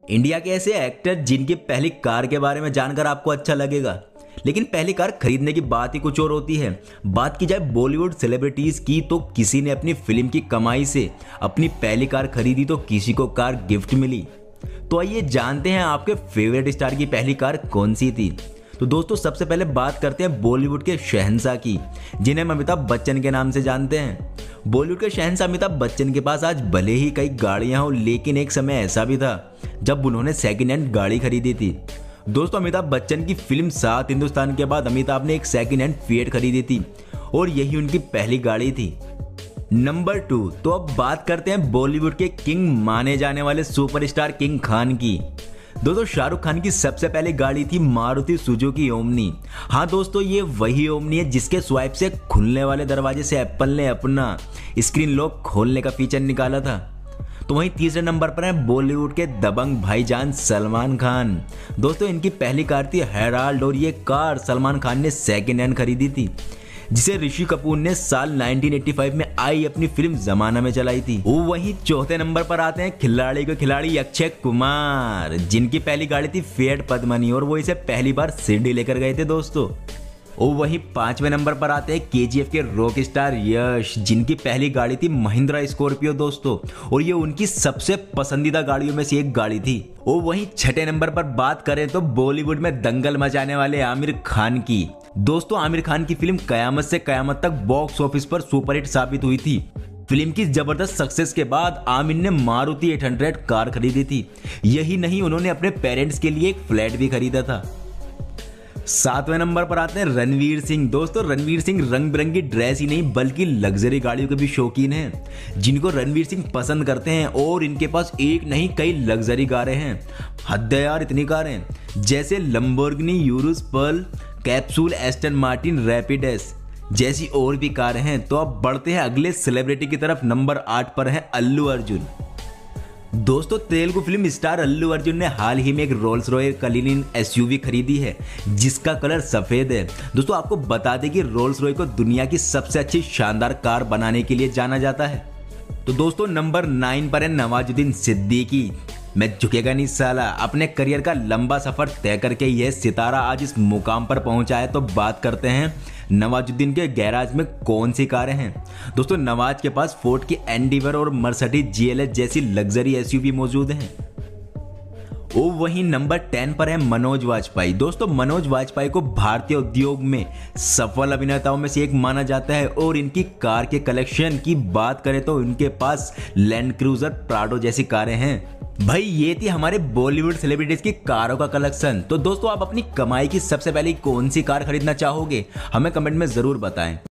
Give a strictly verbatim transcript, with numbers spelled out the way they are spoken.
India के ऐसे actor जिनकी पहली कार के बारे में जानकर आपको अच्छा लगेगा, लेकिन पहली कार खरीदने की बात ही कुछ और होती है। बात की जाए बॉलीवुड सेलिब्रिटीज की, तो किसी ने अपनी फिल्म की कमाई से अपनी पहली कार खरीदी तो किसी को कार गिफ्ट मिली। तो आइए जानते हैं आपके फेवरेट स्टार की पहली कार कौन सी थी। तो दोस्तों सबसे पहले बात करते हैं बॉलीवुड के शहंशाह की, जिन्हें हम अमिताभ बच्चन के नाम से जानते हैं। बॉलीवुड के शहंशाह अमिताभ बच्चन के पास आज भले ही कई गाड़ियां हो, लेकिन एक समय ऐसा भी था जब उन्होंने सेकेंड हैंड गाड़ी खरीदी थी। दोस्तों अमिताभ बच्चन की फिल्म सात हिंदुस्तान के बाद अमिताभ ने एक सेकेंड हैंड फिएट खरीदी थी और यही उनकी पहली गाड़ी थी। नंबर टू, तो अब बात करते हैं बॉलीवुड के किंग माने जाने वाले सुपरस्टार किंग खान की। दोस्तों शाहरुख खान की सबसे पहली गाड़ी थी मारुति सुजुकी ओमनी। हाँ दोस्तों, ये वही ओमनी है जिसके स्वाइप से खुलने वाले दरवाजे से एप्पल ने अपना स्क्रीन लॉक खोलने का फीचर निकाला था। तो वहीं तीसरे नंबर पर है बॉलीवुड के दबंग भाईजान सलमान खान। दोस्तों इनकी पहली कार थी हेराल्ड और ये कार सलमान खान ने सेकेंड हैंड खरीदी थी, जिसे ऋषि कपूर ने साल नाइनटीन एटी फाइव में आई अपनी फिल्म जमाना में चलाई थी। वो वहीं चौथे नंबर पर आते हैं खिलाड़ी को खिलाड़ी अक्षय कुमार, जिनकी पहली गाड़ी थी फिएट पद्मनी और वो इसे पहली बार शिरडी लेकर गए थे दोस्तों। और वहीं पांचवें नंबर पर आते हैं केजीएफ के रॉक स्टार यश, जिनकी पहली गाड़ी थी महिंद्रा स्कॉर्पियो दोस्तों, और ये उनकी सबसे पसंदीदा गाड़ियों में से एक गाड़ी थी। और वहीं छठे नंबर पर बात करें तो बॉलीवुड में दंगल मचाने वाले आमिर खान की। दोस्तों आमिर खान की फिल्म कयामत से कयामत तक बॉक्स ऑफिस पर सुपरहिट साबित हुई थी। फिल्म की जबरदस्त सक्सेस के बाद आमिर ने मारुति एट हंड्रेड कार खरीदी थी। यही नहीं, उन्होंने अपने पेरेंट्स के लिए एक फ्लैट भी खरीदा था। सातवें नंबर पर आते हैं रणवीर सिंह। दोस्तों रणवीर सिंह रंग बिरंगी ड्रेस ही नहीं बल्कि लग्जरी गाड़ियों के भी शौकीन हैं, जिनको रणवीर सिंह पसंद करते हैं। और इनके पास एक नहीं कई लग्जरी कारें हैं। हद है यार, इतनी कारें, जैसे Lamborghini Urus pearl, capsule, Aston Martin, Rapide S जैसी और भी कारें हैं। तो अब बढ़ते हैं अगले सेलिब्रिटी की तरफ। नंबर आठ पर है अल्लू अर्जुन। दोस्तों तेलुगु फिल्म स्टार अल्लू अर्जुन ने हाल ही में एक रोल्स रॉयस कलिनिन एसयूवी खरीदी है, जिसका कलर सफेद है। दोस्तों आपको बता दें कि रोल्स रॉयस को दुनिया की सबसे अच्छी शानदार कार बनाने के लिए जाना जाता है। तो दोस्तों नंबर नाइन पर है नवाजुद्दीन सिद्दीकी। मैं झुकेगा नहीं साला। अपने करियर का लंबा सफर तय करके यह सितारा आज इस मुकाम पर पहुंचा है। तो बात करते हैं नवाजुद्दीन के गैराज में कौन सी कारें हैं। दोस्तों नवाज के पास फोर्ड की एंडीवर और मर्सिडीज जीएलएस जैसी लग्जरी एसयूवी मौजूद हैं। ओ वहीं नंबर टेन पर है मनोज वाजपेयी। दोस्तों मनोज वाजपेयी को भारतीय उद्योग में सफल अभिनेताओं में से एक माना जाता है और इनकी कार के कलेक्शन की बात करें तो इनके पास लैंड क्रूजर, प्राडो जैसी कारें हैं। भाई ये थी हमारे बॉलीवुड सेलिब्रिटीज की कारों का कलेक्शन। तो दोस्तों आप अपनी कमाई की सबसे पहले कौन सी कार खरीदना चाहोगे, हमें कमेंट में जरूर बताएं।